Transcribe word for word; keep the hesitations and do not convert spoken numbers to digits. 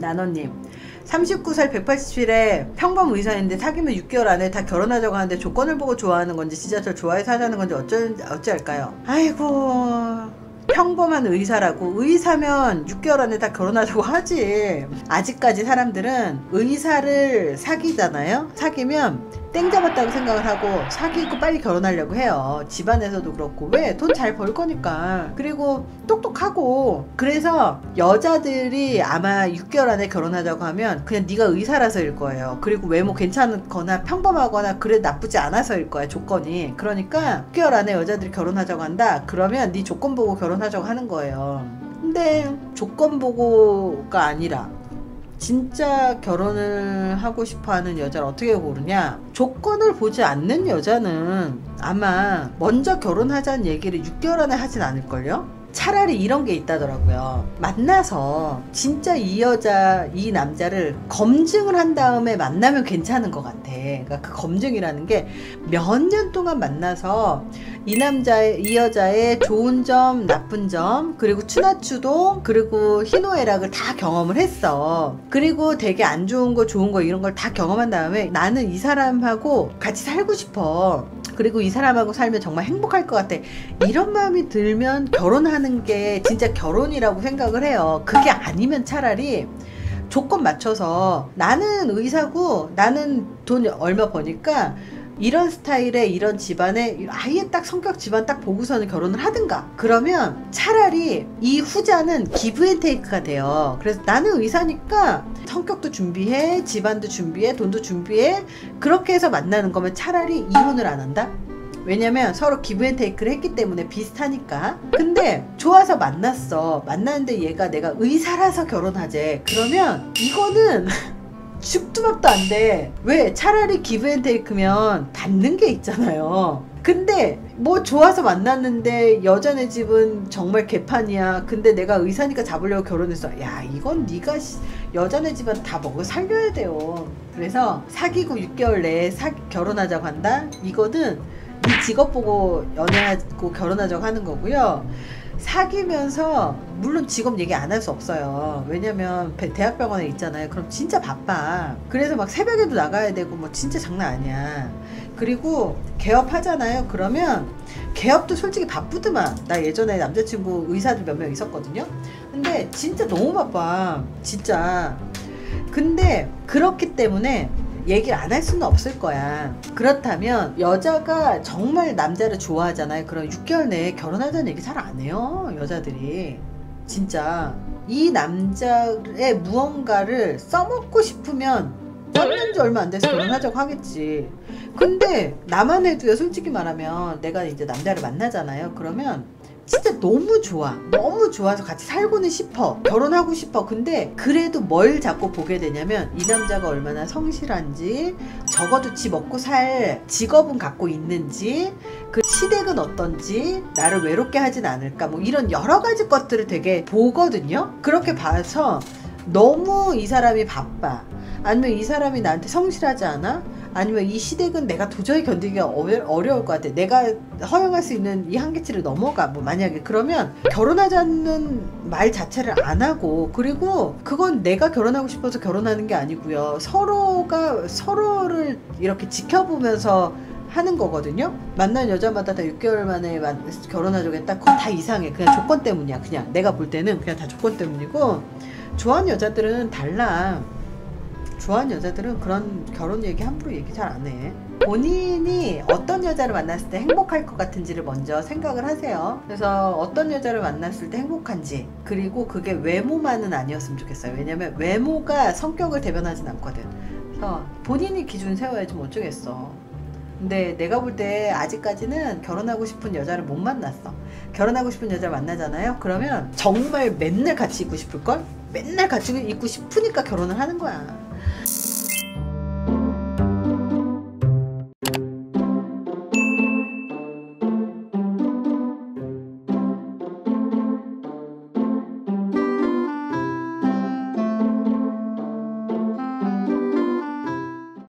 나노님, 삼십구 살 백팔십일에 평범 의사인데 사귀면 육 개월 안에 다 결혼하자고 하는데 조건을 보고 좋아하는 건지 진짜 저 좋아해서 하자는 건지 어쩌, 어찌할까요? 아이고, 평범한 의사라고. 의사면 육 개월 안에 다 결혼하자고 하지. 아직까지 사람들은 의사를 사귀잖아요. 사귀면 땡 잡았다고 생각을 하고 사귀고 빨리 결혼하려고 해요. 집안에서도 그렇고. 왜? 돈 잘 벌 거니까. 그리고 똑똑하고. 그래서 여자들이 아마 육 개월 안에 결혼하자고 하면 그냥 네가 의사라서일 거예요. 그리고 외모 괜찮거나 평범하거나 그래 나쁘지 않아서일 거야, 조건이. 그러니까 육 개월 안에 여자들이 결혼하자고 한다? 그러면 네 조건 보고 결혼하자고 하는 거예요. 근데 조건 보고가 아니라 진짜 결혼을 하고 싶어하는 여자를 어떻게 고르냐? 조건을 보지 않는 여자는 아마 먼저 결혼하자는 얘기를 육 개월 안에 하진 않을걸요? 차라리 이런 게 있다더라고요. 만나서 진짜 이 여자, 이 남자를 검증을 한 다음에 만나면 괜찮은 것 같아. 그러니까 그 검증이라는 게 몇 년 동안 만나서 이 남자의, 이 여자의 좋은 점, 나쁜 점, 그리고 추나추동, 그리고 희노애락을 다 경험을 했어. 그리고 되게 안 좋은 거, 좋은 거 이런 걸 다 경험한 다음에 나는 이 사람하고 같이 살고 싶어. 그리고 이 사람하고 살면 정말 행복할 것 같아. 이런 마음이 들면 결혼하는 게 진짜 결혼이라고 생각을 해요. 그게 아니면 차라리 조건 맞춰서 나는 의사고 나는 돈 얼마 버니까 이런 스타일의 이런 집안에 아예 딱 성격 집안 딱 보고서는 결혼을 하든가. 그러면 차라리 이 후자는 기브앤테이크가 돼요. 그래서 나는 의사니까 성격도 준비해, 집안도 준비해, 돈도 준비해. 그렇게 해서 만나는 거면 차라리 이혼을 안 한다? 왜냐면 서로 기브앤테이크를 했기 때문에 비슷하니까. 근데 좋아서 만났어. 만났는데 얘가 내가 의사라서 결혼하재. 그러면 이거는 죽도 밥도 안 돼. 왜? 차라리 기브앤테이크면 받는 게 있잖아요. 근데 뭐 좋아서 만났는데 여자네 집은 정말 개판이야. 근데 내가 의사니까 잡으려고 결혼했어. 야, 이건 네가 여자네 집은 다 먹어 살려야 돼요. 그래서 사귀고 육 개월 내에 사, 결혼하자고 한다? 이거는 네 직업 보고 연애하고 결혼하자고 하는 거고요. 사귀면서 물론 직업 얘기 안 할 수 없어요. 왜냐면 대학병원에 있잖아요. 그럼 진짜 바빠. 그래서 막 새벽에도 나가야 되고 뭐 진짜 장난 아니야. 그리고 개업하잖아요. 그러면 개업도 솔직히 바쁘더만. 나 예전에 남자친구 의사들 몇 명 있었거든요. 근데 진짜 너무 바빠. 진짜. 근데 그렇기 때문에 얘기를 안 할 수는 없을 거야. 그렇다면 여자가 정말 남자를 좋아하잖아요. 그럼 육 개월 내에 결혼하자는 얘기 잘 안 해요, 여자들이. 진짜 이 남자의 무언가를 써먹고 싶으면 썸난 지 얼마 안 돼서 결혼하자고 하겠지. 근데 나만 해도요, 솔직히 말하면 내가 이제 남자를 만나잖아요. 그러면 진짜 너무 좋아. 너무 좋아서 같이 살고는 싶어. 결혼하고 싶어. 근데 그래도 뭘 자꾸 보게 되냐면 이 남자가 얼마나 성실한지, 적어도 지 먹고 살 직업은 갖고 있는지, 그 시댁은 어떤지, 나를 외롭게 하진 않을까, 뭐 이런 여러 가지 것들을 되게 보거든요. 그렇게 봐서 너무 이 사람이 바빠, 아니면 이 사람이 나한테 성실하지 않아, 아니면 이 시댁은 내가 도저히 견디기가 어려울 것 같아, 내가 허용할 수 있는 이 한계치를 넘어가, 뭐 만약에 그러면 결혼하자는 말 자체를 안 하고, 그리고 그건 내가 결혼하고 싶어서 결혼하는 게 아니고요, 서로가 서로를 이렇게 지켜보면서 하는 거거든요. 만난 여자마다 다 육 개월 만에 결혼하자고 했다? 그건 다 이상해. 그냥 조건 때문이야. 그냥 내가 볼 때는 그냥 다 조건 때문이고, 좋아하는 여자들은 달라. 좋아하는 여자들은 그런 결혼 얘기 함부로 얘기 잘 안 해. 본인이 어떤 여자를 만났을 때 행복할 것 같은지를 먼저 생각을 하세요. 그래서 어떤 여자를 만났을 때 행복한지, 그리고 그게 외모만은 아니었으면 좋겠어요. 왜냐면 외모가 성격을 대변하진 않거든. 그래서 본인이 기준 세워야지 뭐 어쩌겠어. 근데 내가 볼 때 아직까지는 결혼하고 싶은 여자를 못 만났어. 결혼하고 싶은 여자를 만나잖아요. 그러면 정말 맨날 같이 있고 싶을걸? 맨날 같이 있고 싶으니까 결혼을 하는 거야.